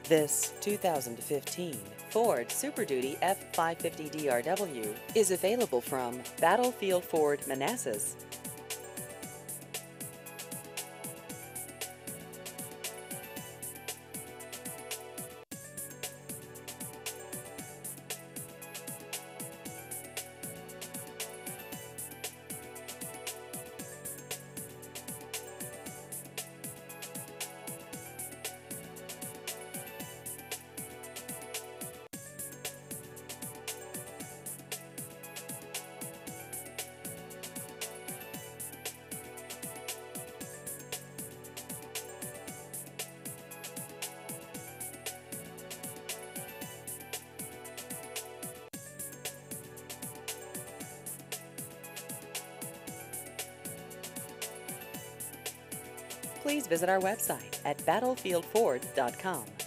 This 2015 Ford Super Duty F550 DRW is available from Battlefield Ford Manassas. Please visit our website at battlefieldford.com.